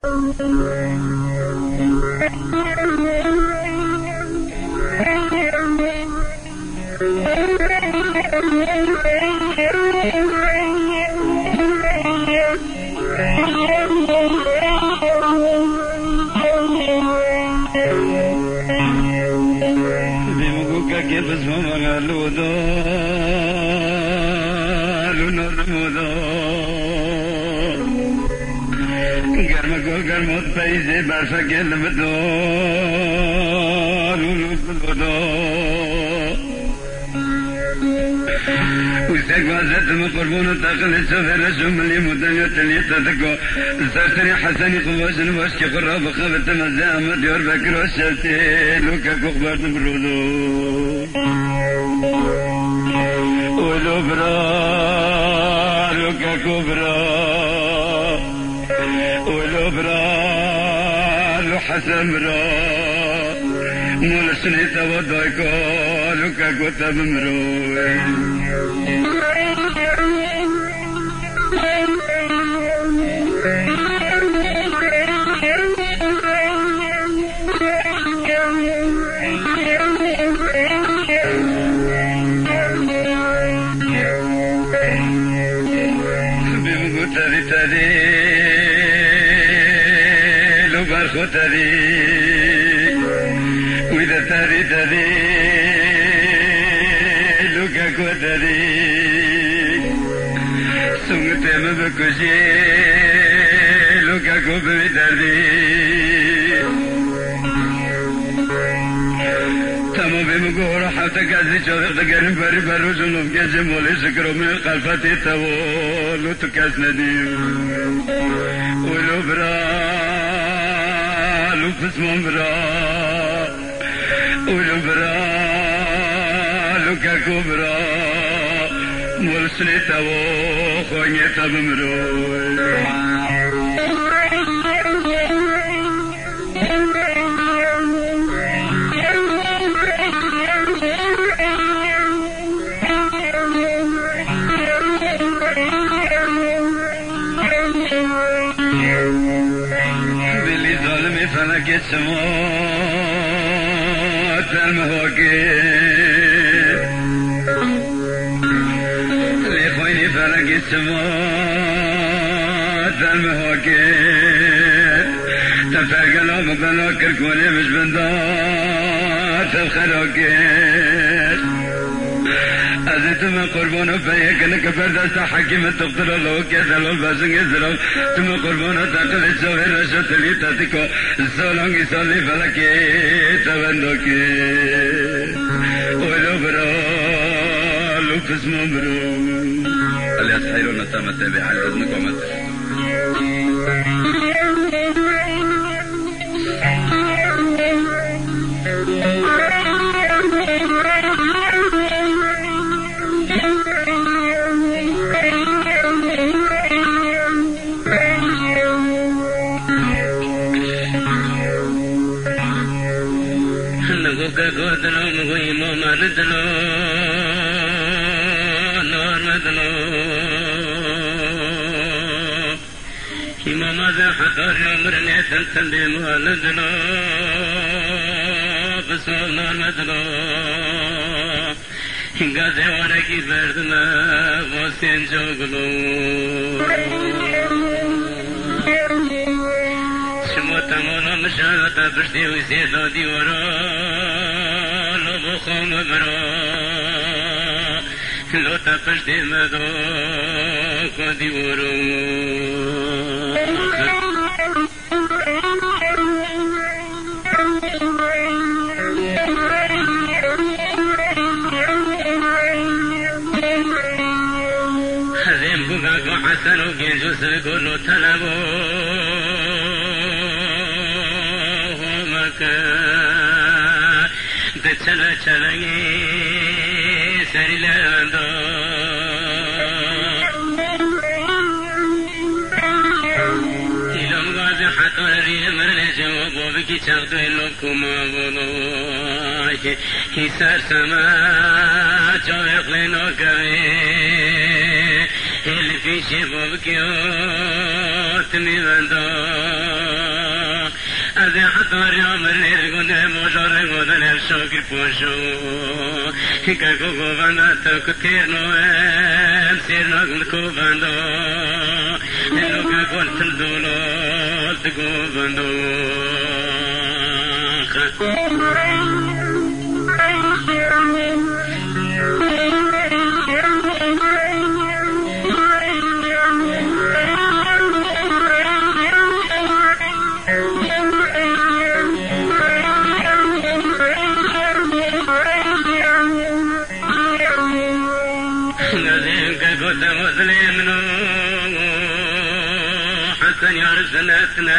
که بزم غلودا لونرمودا گرم گل گرمت پیزه برفا گلم دا لونرمودا وسق وزتم قربون تقل سفر شملي مدنية تليتتكو سرتني حسني قواسن واشكي قراب خبت مزامة ديور بكر وشلتي لوكا كخبرت برودو ولو برا لوكا كبرا ولو برا لو حسن برا مول سنيتا ودايكو لوكا كتب مروي لو برخو تدي وإذا تدي تدي لو كاكو تدي سمت مبكوشي لو كاكو بمتدي تمام بمقور حتى كازي شوق تقرن بري برو جنوب كاجي مولي شكرو من القلفة تاولو تكاس نديو ولو برا لو فسمون برا ولو برا لو كاكو برا مول سنيتا و خوانيتا بمرو فلك السماء المهوكين لخويني فلك السماء المهوكين تفاق الأمك بنوكر كوني مش بندات الخلوكين أزيت من قربان فيك لك بردست حكيم تقتل الله كذا الباسن يزرم ثم قربان تقل السوهر رشت لي تاتيكو السولانج يصلي فلكي تبندوكي ولو برا لو فسمو برو الياس حيرون نتامة تابع على أذنك ومتر قدلو مغوي ماما ندلو نور ندلو ماما ذا حضر عمرني تنتندي ما ندلو بسول نور ندلو غازي ورقي بردنا وسين جوغلو شموتا مولا مشاهدة بشتي وسيدو ديورو خم برا لو تپش دل مدو کدی ورو هزم بوگا کو حسنو گنجو سر گلو طلبو مکه چلا چلائے سری لندو علم غاز حطوری مرنے جوابو کی چاقدو لکما بولو کی سر سما چویق لینو کوئے الفی شباب کیو تمی بندو از حتار یامر نرگونه مجار گودن شکر پوشو که گوگواندا تو کتیر نوهم سیر نگل کوباندو لوگا گل دولو تگوباندو وظلمنا حسن يا رسلتنا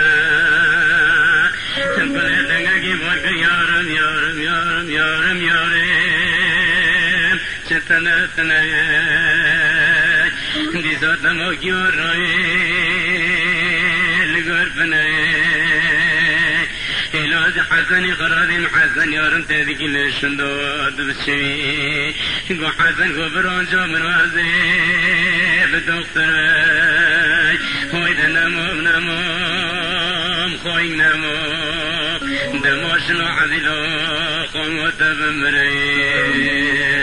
بلدنا جيبك يا رم يا رم يا رم يا رم يا رم شتنتنا دي صوت موكيور لقربنا إلاج حسن خرادم حسن يا رم تذكي لشندود بشوي قو حسن قو برانجا من وزي بدكتر خويد نموم نموم خوي نموم دموش نعذلو خوت بمريخ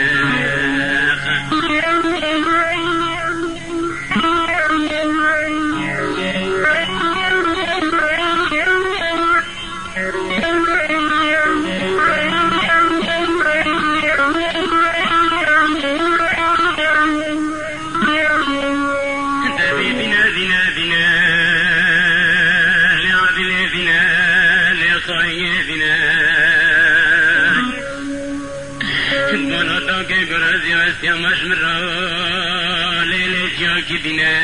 يا مشمرة ليلة جاكي بنا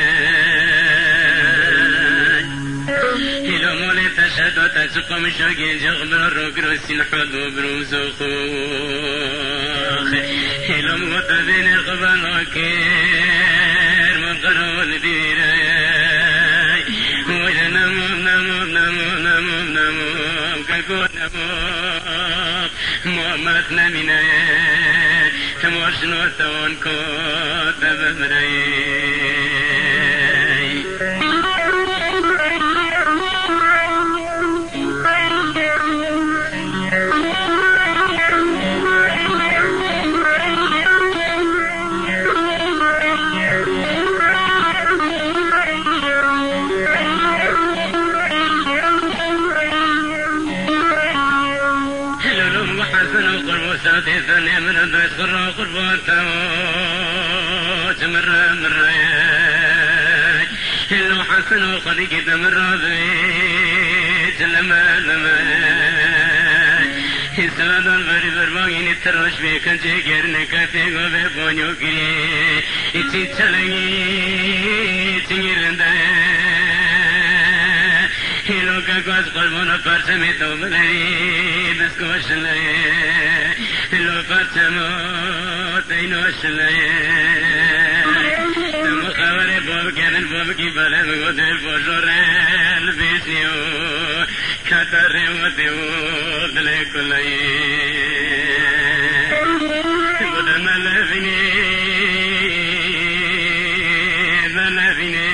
إلى مولي تشهد تسقى مشاقين جغبر الروك رسين حدو بروزوخ إلى مغتبين قبل كير مقروا الديراي وإذا نموم نموم نموم نموم نموم كالكوت نموم مؤمتنا مناي تموشنو تون كوت بمري ثاني من الدويس قرى قرباته مرة مرة إلو حسن وخليك مرة بيت لما لما السواد البري برباقين التروش بيكن جيكر نكاتي غوبي بونيو كري إتي تشلني تنيرنده إلو كاكواز قلبونا فرسمي توبلري بسكوش لي لو فرسمو تينوش لي مخابري بوبكين البوبكي بلد غدي بوشوري البيسيو كاتري وديو دليكو لي قدم اللفيني ذلفيني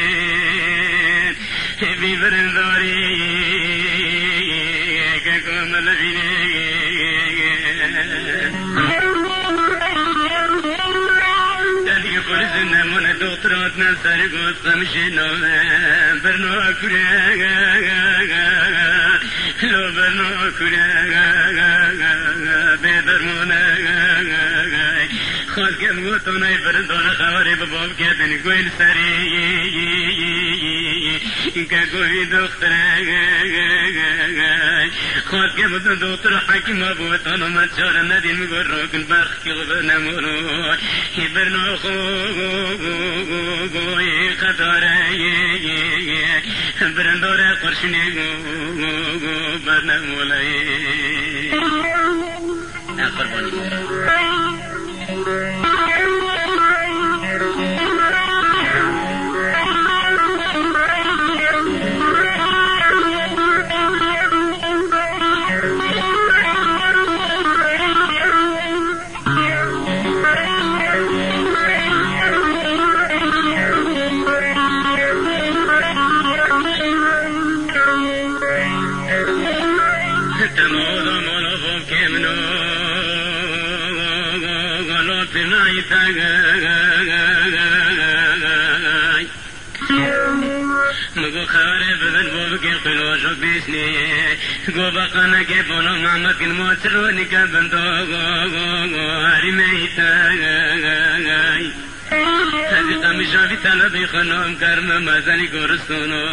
في برندوري كاكوم اللفيني فرزنا من دكتوراتنا سرقوا سمشينا برنو كوريا لو برنو كوريا بدرمونا خاص كم قطنا برندونا خواري بباب كاتن كويل سري كاكوي دكتور خاص كم دكتور حكيم ابو طنا ما شار ندين مغروك البرخ كغبنا مرو برنو goy qadara برندوره قرشني برنا مولاي تمودا مولوفم كمنو غلو تناي تاغاي مگو خاره بدن بوبکی قلوشو بیسنی گو بقانا که بونو مامکن موترونی که بندو هری میتاگای هزی قمیشا بی طلبی خانم کرم مزنی گرستونو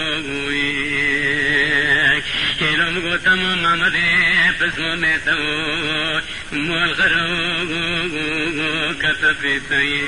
هیلو مگو تمام مامده پسمو میتو مول خرو کتفی تایی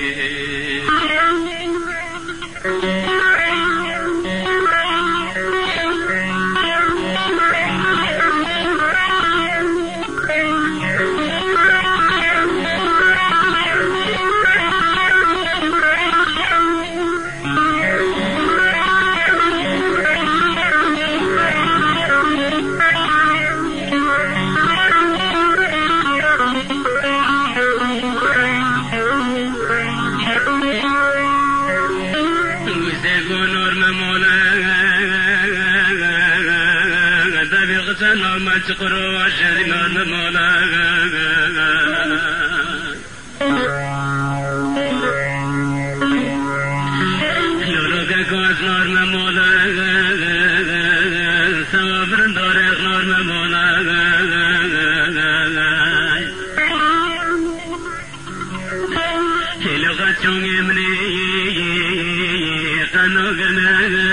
نورما تقرو عشر نورما لولوكا كواس نورما مولا سوابرن دوريخ نورما مولا هلوكا تشونغي مني قانو قرنا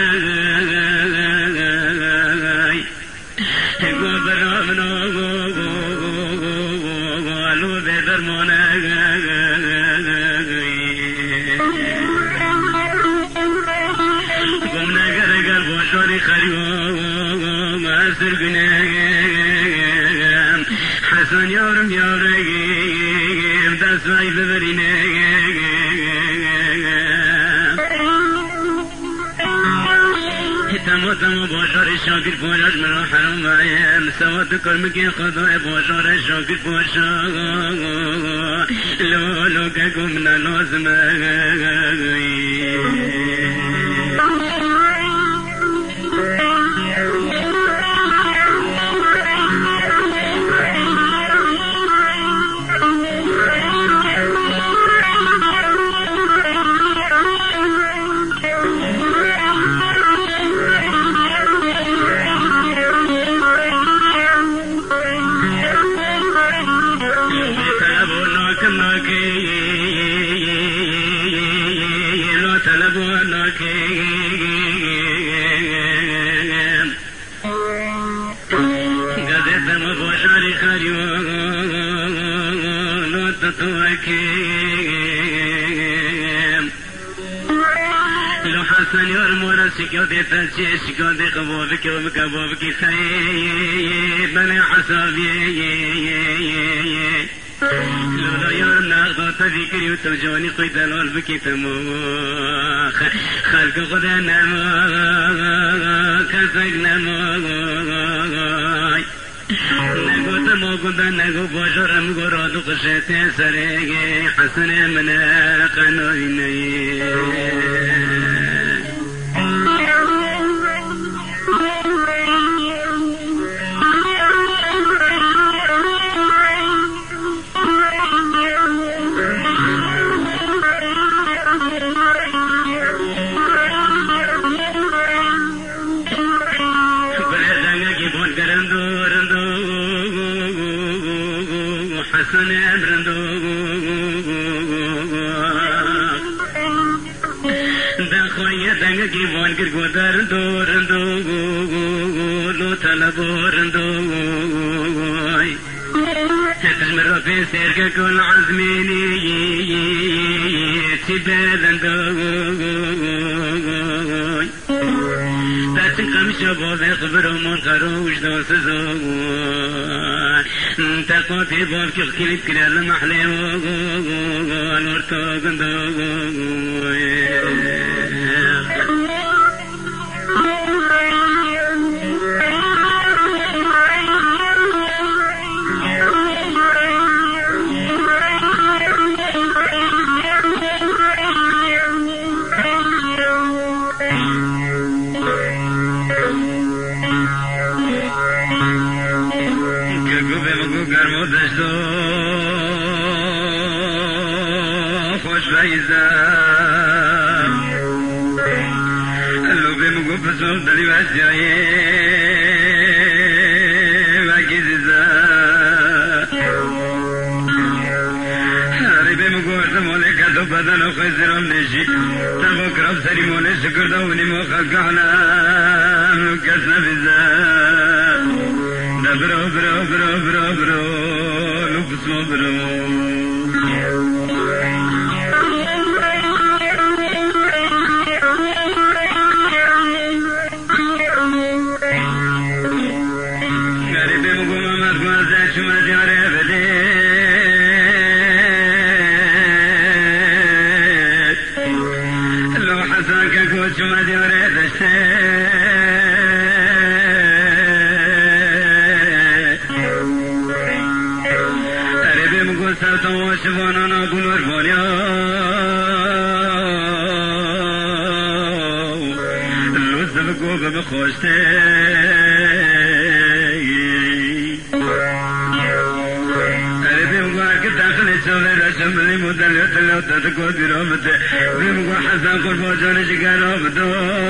حسن يورم يورم تسمعي ببريني تمو تمو باشار الشاكر فوراج من حرم معيم سوات كرمكي خضاء باشار الشاكر فوشا لولو كاكو من اللازم لو حسن يرمونا سكوتي تنشي سكوتي قبوبك ومكبوبك سيد بني حسابي لولا يرمنا أخذت ذكري وترجوني قيد الولبك تمو خلق خدا نمو كسر نمو نگو تمو گنده نگو باشرم گو رادو قشت سرگی حسن من قنوی نی حسن امرندو دخوية دنگي وانگر گودرندو رندو لو طلبو رندو تجمر في سيرك كل عزميني تبادندو تقمشو بوضي خبرو من خروش دو سزو تقوتي بوفكي خكيلي تكرير المحلي والورتو قندو گرم دشت خوش بیزم لوبه مگو پسم دلی وسیایی وکی زیزم ریبه مگو ارتماله کتو بدن و خوی زرام نشی تبا کراب سریمونه شکر داونی موخل کعنم کس نبیزم برو برو برو برو برو لبسو برو غریبه مگو محمد گوازه شما دیاره بده لو حسن که کود شما دیاره دشته سلطان شبانانا گلور بانیا لوزم گوگه بخوشته بیمگو هرکه داخل شوله رشم بلی مدلیت لیوتا تکو دیرامته بیمگو حسن قربا جانش گرامتو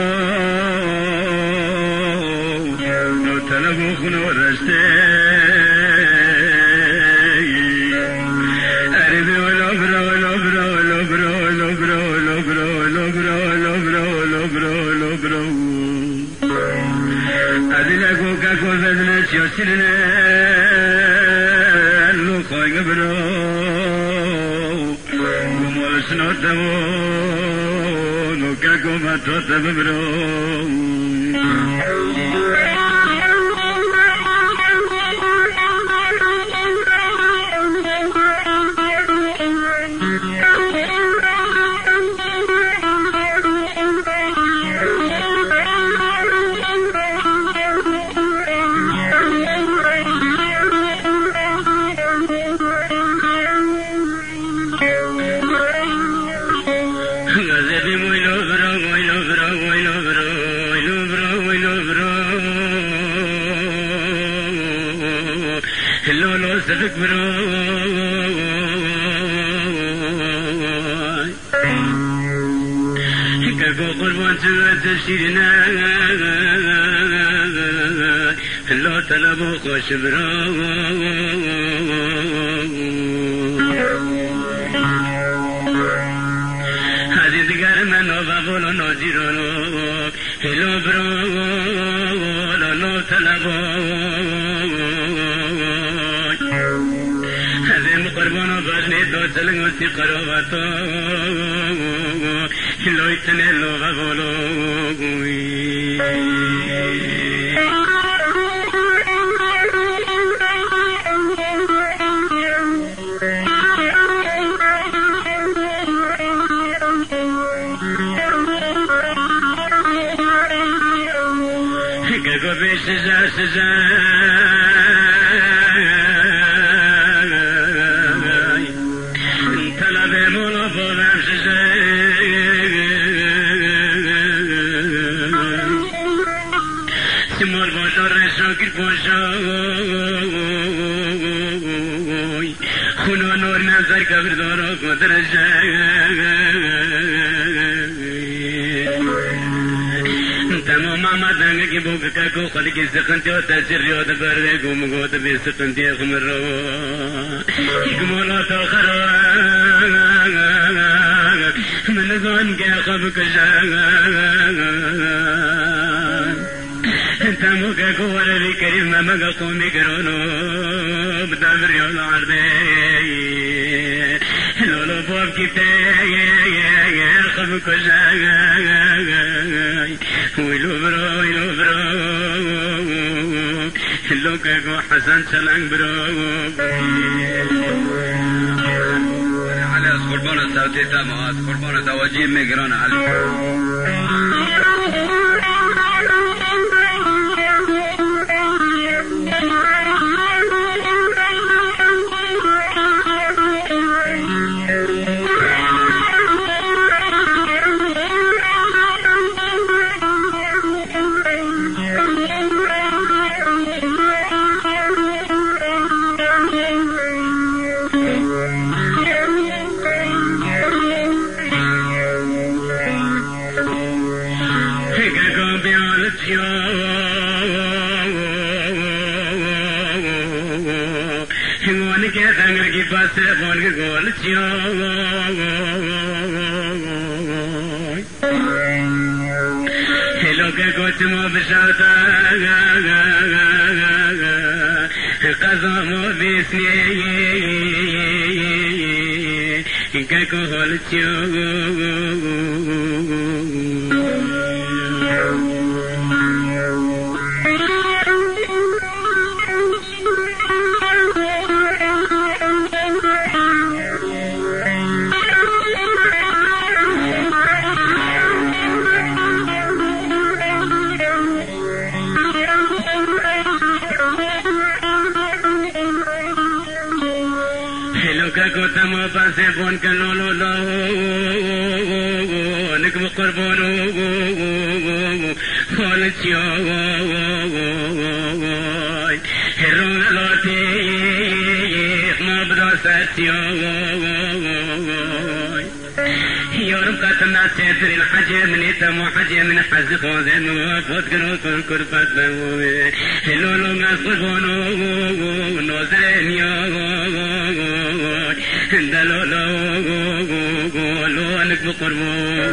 نو طلبو خونو رشته أدلكو كاكو فزنة شوشلنا لو خوي قبرو ومول شنو تبو لو كاكو ما توتا ببرو صدق برو كاكو قربان سوات الشيرنا لو طلبو خوش برو هذه دقار من وبابولو نوزيرونو هلو برو لو طلبو قربانو باشنی دو چلنگو سی قروباتو لو اتنے لوگا بولو گگو بی سزا سزا شاكر بوشوي خنو نور نظر كبر دارو قدر تمام ما دنگ کی بوک کا کو خل کی سخنتی او تاثیر یو د برده کوم گو ته به سخنتی خمرو کومو تو خرو من زون کې خب کجا تمو کا کو ورې کریم مګه قومي ګرونو بدر یو لارده لولو بوب کی ته خب کجا ويلو برو لوكا كو حسن سلام برو على قربان الصوتي تماس قربان توجيه ميغران علي لنگر کی پاس بون کے گول چیو لوگ کچھ مو بشاتا قزم بیسنی کہ گول چیو تمو پاسے فون کرو لو نک قربانو فون چیو هرو لوتی مبرو ساتیو يورم قاتنا سيدر الحجم نتمو حجم من حز خوزن وفوت كنو كركر فتنو هلولو ناس قربانو نوزرين دلولو لو انك بقربو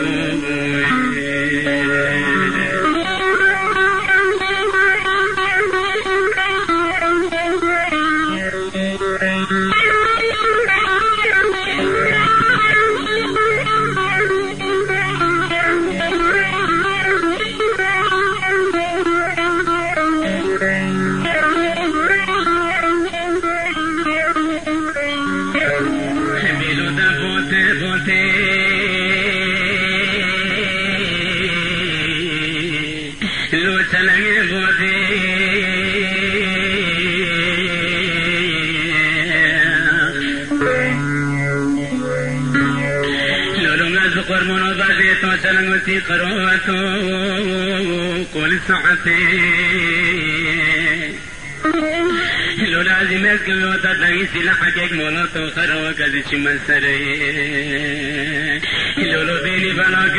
سلامتي قروته كل ساعتي لو لازم اسكن وتدعي سلاحك مولوتو خروك ذي من سري لو بيني فلاك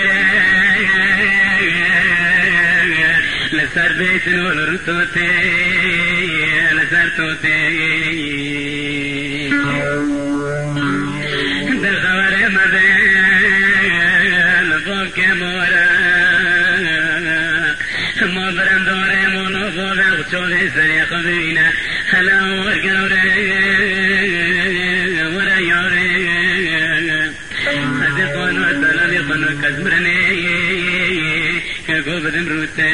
لسر بيت نور رتوتي لسر توتي دخور مدين que mora mo brandore mono voda chole sare khavina hala wargore wara yore ade kono salami kono kazmrane ke gobdem rute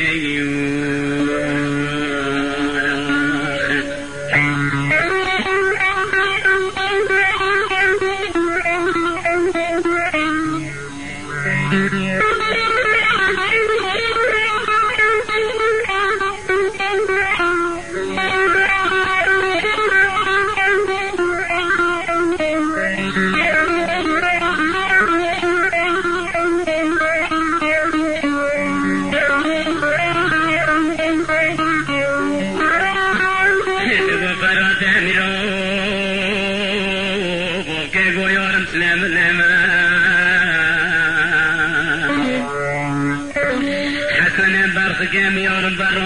كم يوم برو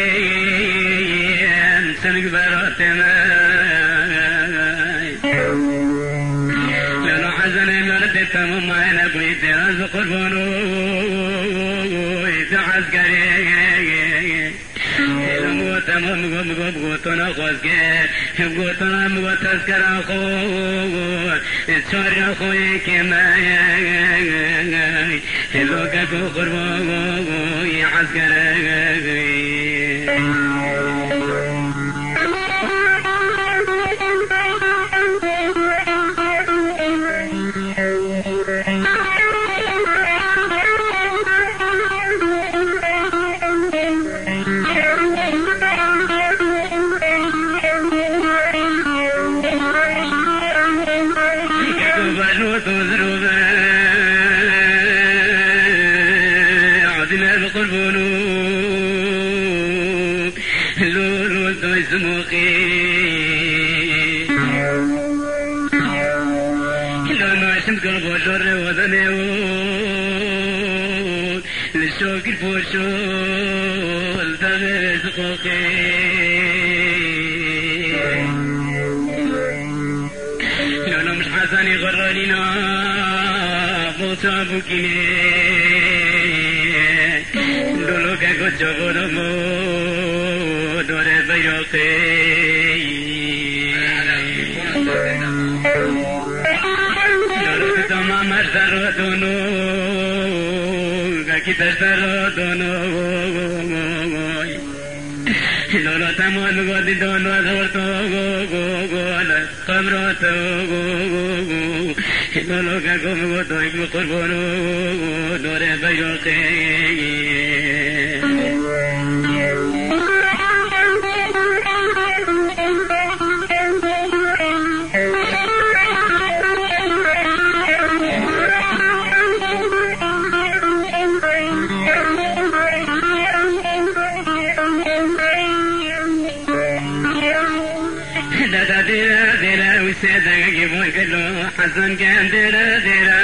قرين سنق برو تماي لو حزن مرد تمام انا قلت راز قربانو يتعز قرين لمو تمام قوتنا خوزك قوتنا مغتذكر اخو اتشار اخوي كما لوك قربانو يعسكر للشوق الفوشول تغير سقوقي sabukine dolo ka ko chogoromo dore bayoke dolo ka mama sarodono ka kita sarodono dolo tamon godi dono adorto kamroto dolo ka como toy korbono dore bayoke حسن كان ديرا ديرا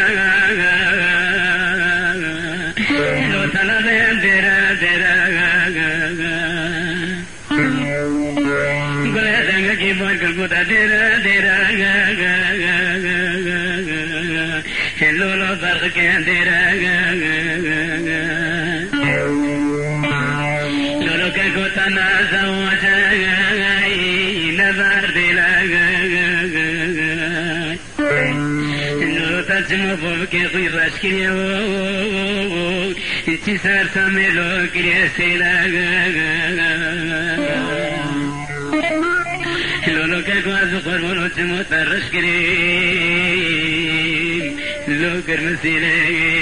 لو طلبين ديرا ديرا قلت كي بارك القطع ديرا ديرا لو لو فرق كان ديرا لو لو كنت انا زوجا نظر ديرا تجمع بوكي خوي باشكيو انتي صار ساميلو كريسيلا لولو كاكواز قربونو تمو ترش كريم لو كرمسيلي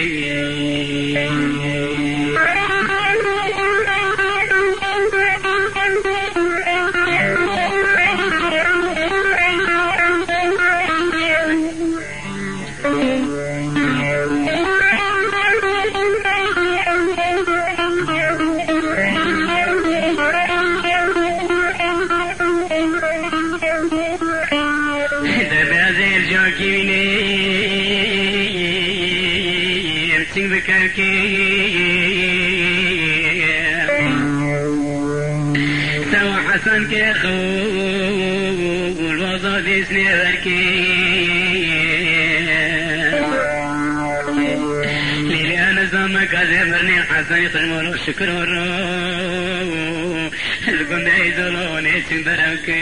سوى حسن كيخو والوضع ديسني ذركي ليلي أنا زمك أزمرني حسن يخرمون الشكر والروح القم يزولون يتشبركي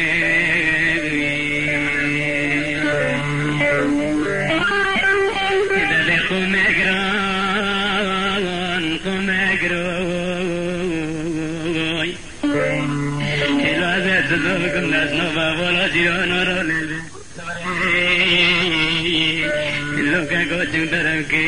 إذا لكم أقران قم أقروي إلا ذات ذوقكم ناس نوبا ولا جيران ورولي إلا كاكو تشبركي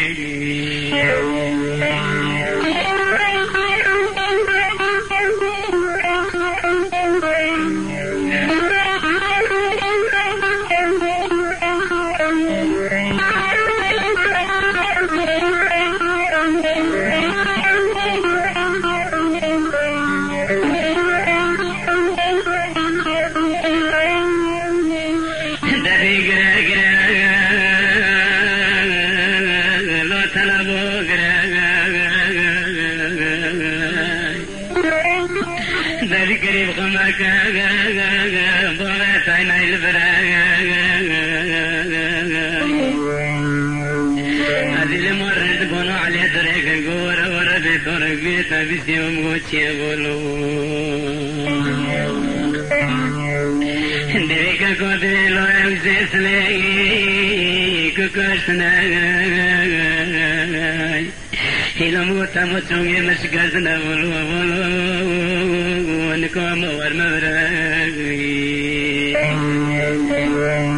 بسيوم غوتشي بولو ديكا كودري لو يمزيس لي كوكوشنا هيلو موتا موتوني مشكازنا بولو بولو ونكوم ورمبراغي